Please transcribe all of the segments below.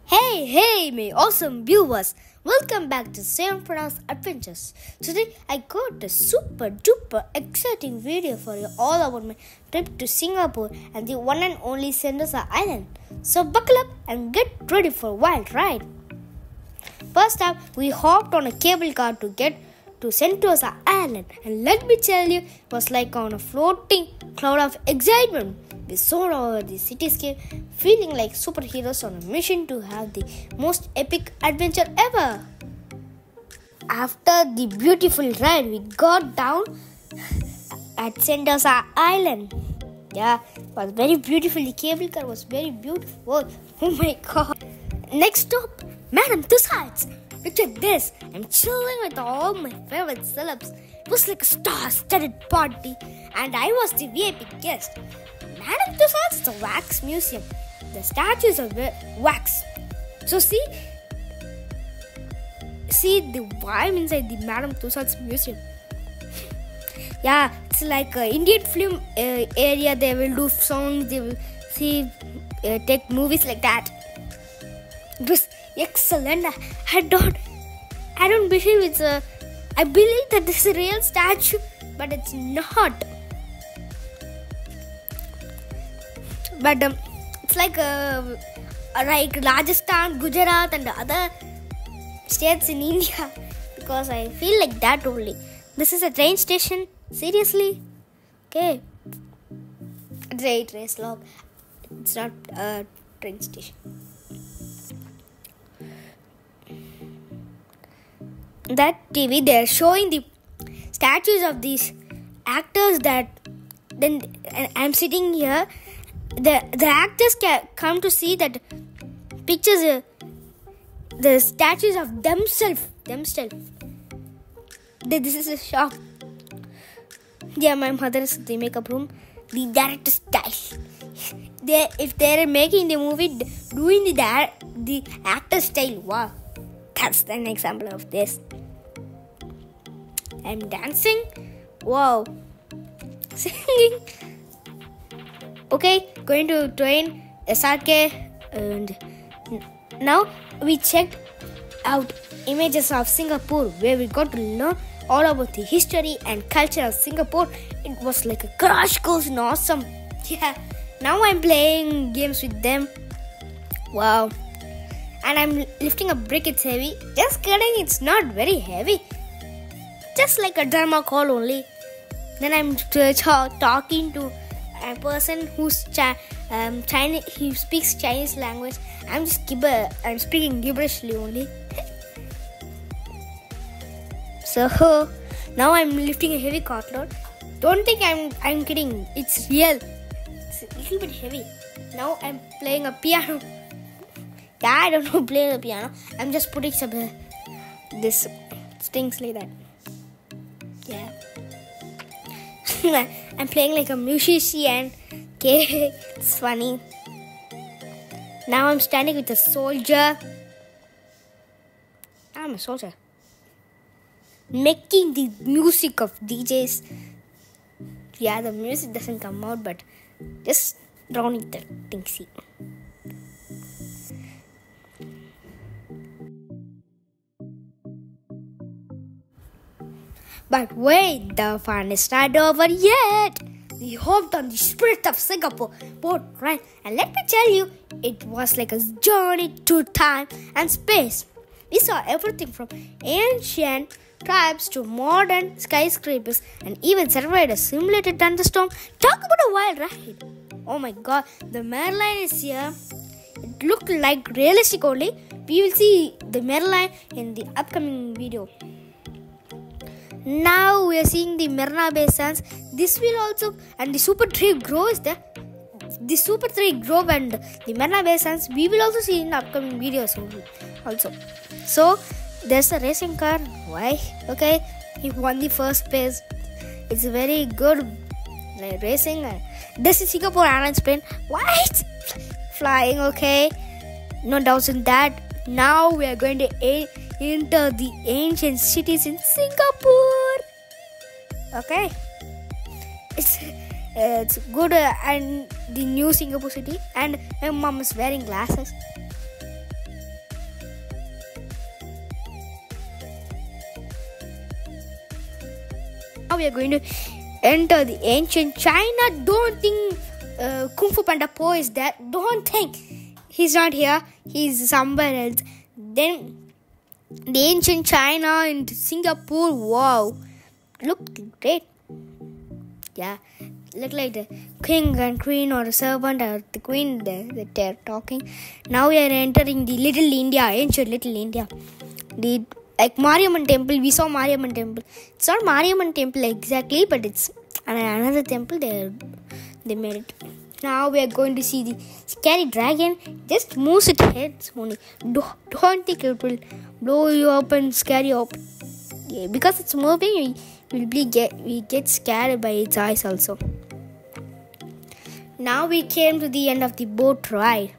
Hey, my awesome viewers! Welcome back to Sam Pranav's Adventures. Today, I got a super duper exciting video for you all about my trip to Singapore and the one and only Sentosa Island. So, buckle up and get ready for a wild ride. First up, we hopped on a cable car to get to Sentosa Island, and let me tell you, it was like on a floating cloud of excitement. We soared over the cityscape, feeling like superheroes on a mission to have the most epic adventure ever. After the beautiful ride, we got down at Sentosa Island. Yeah, it was very beautiful. The cable car was very beautiful. Oh my god. Next stop, Madame Tussauds. Look at this. I'm chilling with all my favorite celebs. It was like a star-studded party, and I was the VIP guest. Madame Tussauds is a wax museum. The statues are wax. So see the vibe inside the Madame Tussauds museum. Yeah, it's like an Indian film area. They will do songs. They will take movies like that. It was excellent. I don't believe it's a. I believe that this is a real statue, but it's not. But it's like Rajasthan, Gujarat, and other states in India, because I feel like that only. This is a train station. Seriously? Okay. Train log. It's not a train station. That TV, they're showing the statues of these actors. Then I'm sitting here. The actors come to see that pictures, the statues of themselves. This is a shop. Yeah, my mother is the makeup room. The director style. If they're making the movie, doing the actor style. Wow, that's an example of this. I'm dancing. Wow, singing. Okay, going to train SRK, and now we checked out images of Singapore, where we got to learn all about the history and culture of Singapore. It was like a crash course and awesome. Yeah, now I'm playing games with them. Wow. And I'm lifting a brick. It's heavy. Just kidding, it's not very heavy. Just like a drama call only. Then I'm talking to a person who's Chinese. He speaks Chinese language. I'm speaking gibberishly only. So now I'm lifting a heavy cartload. Don't think I'm kidding. It's real. It's a little bit heavy. Now I'm playing a piano. Yeah, I don't know play the piano. I'm just putting some this strings like that. Yeah. I'm playing like a musician. Okay, it's funny. Now I'm standing with a soldier. I'm a soldier. Making the music of DJs. Yeah, the music doesn't come out, but just drowning the things. But wait, the fun is not over yet. We hopped on the Spirit of Singapore boat ride, and let me tell you, it was like a journey to time and space. We saw everything from ancient tribes to modern skyscrapers, and even survived a simulated thunderstorm. Talk about a wild ride. Oh my god, the Merlion is here. It looked like realistic only. We will see the Merlion in the upcoming video. Now we are seeing the Marina Bay Sands. This will also, and the Super 3 Grove is there. The Super 3 Grove and the Marina Bay Sands we will also see in the upcoming videos also. So there's a racing car. Why? Okay, he won the first place. It's very good racing. This is Singapore Airlines plane. What? Flying, okay. No doubts in that. Now we are going to enter the ancient cities in Singapore. Okay, it's good, and the new Singapore city, and my mom is wearing glasses. we are going to enter the ancient China. Don't think Kung Fu Panda Po is there. Don't think he's not here. He's somewhere else. Then the ancient China in Singapore. Wow, look great. Yeah, look like the king and queen or the servant or the queen that they're talking. Now we are entering the Little India, ancient Little India. The like Mariamman temple, we saw Mariamman temple. It's not Mariamman temple exactly, but it's another temple. They made it. Now we are going to see the scary dragon. Just moves its head only. Don't think it will blow you up and scare you up. Yeah, because it's moving, we get scared by its eyes also. Now we came to the end of the boat ride.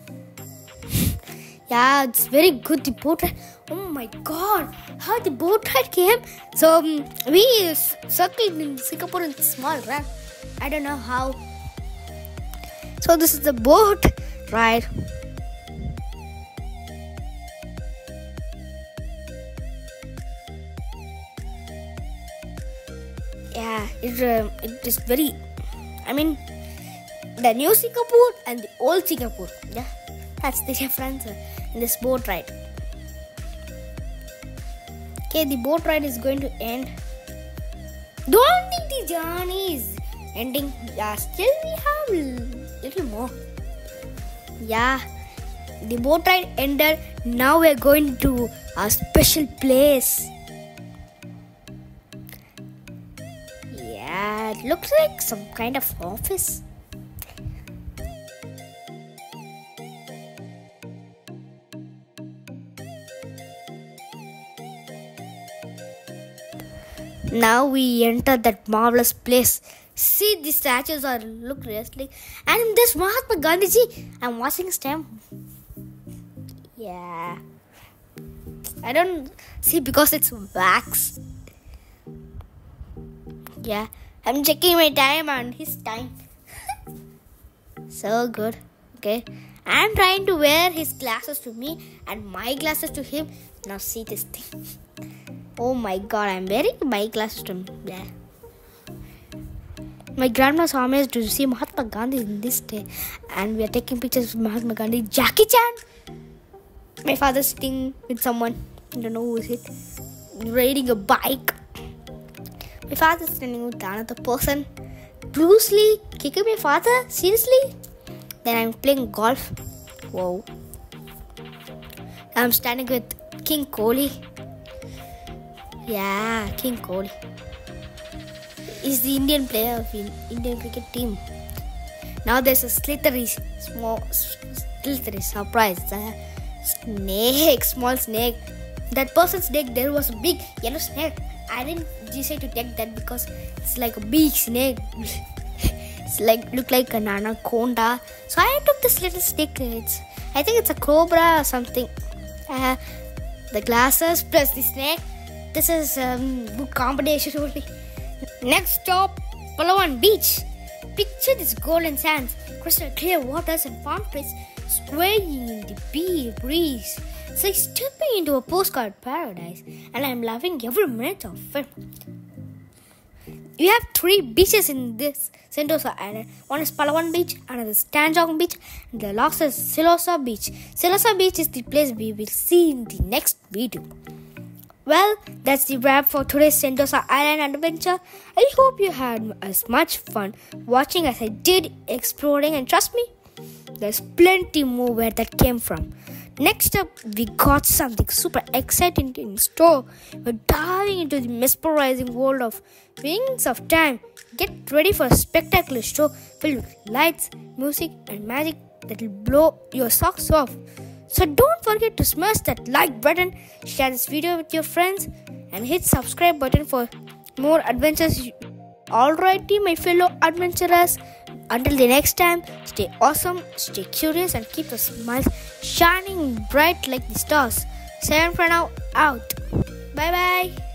Yeah, it's very good, the boat ride. Oh my god, how the boat ride came. So we circled in Singapore in small run. I don't know how. So this is the boat ride. Yeah, it is very, the new Singapore and the old Singapore. Yeah, that's the difference in this boat ride. Okay, the boat ride is going to end. Don't think the journey is ending. Yeah, still we have little more. Yeah, the boat ride ended. Now we are going to a special place. Yeah, it looks like some kind of office. Now we enter that marvelous place. See, the statues look realistic. And this Mahatma Gandhiji, I'm watching his stamp. Yeah. I don't see because it's wax. Yeah. I'm checking my time and his time. So good. Okay. I'm trying to wear his glasses to me and my glasses to him. Now see this thing. Oh my god, I'm wearing my glasses to me. Yeah. My grandma's amazed to see Mahatma Gandhi in this day. And we are taking pictures of Mahatma Gandhi. Jackie Chan. My father's sitting with someone. I don't know who is it. Riding a bike. My father's standing with another person. Bruce Lee kicking my father? Seriously? Then I'm playing golf. Whoa. I'm standing with King Kohli. Yeah, King Kohli. He's the Indian player of the Indian cricket team. Now there's a slithery surprise. Snake, small snake. That person's neck, there was a big yellow snake. I didn't decide to take that because it's like a big snake. It's like look like an anaconda. So I took this little snake. I think it's a cobra or something. The glasses plus the snake. This is good combination only. Next stop, Palawan Beach. Picture this golden sands, crystal clear waters and palm trees swaying in the breeze. It's like stepping into a postcard paradise, and I'm loving every minute of it. We have 3 beaches in this Sentosa Island. One is Palawan Beach, another is Tanjong Beach, and the last is Silosa Beach. Silosa Beach is the place we will see in the next video. Well, that's the wrap for today's Sentosa Island adventure. I hope you had as much fun watching as I did exploring, and trust me, there's plenty more where that came from. Next up, we got something super exciting in store. We're diving into the mesmerizing world of Wings of Time. Get ready for a spectacular show filled with lights, music, and magic that will blow your socks off. So don't forget to smash that like button, share this video with your friends, and hit subscribe button for more adventures. Alrighty, my fellow adventurers. Until the next time, stay awesome, stay curious, and keep your smiles shining bright like the stars. Sam for now, out. Bye bye.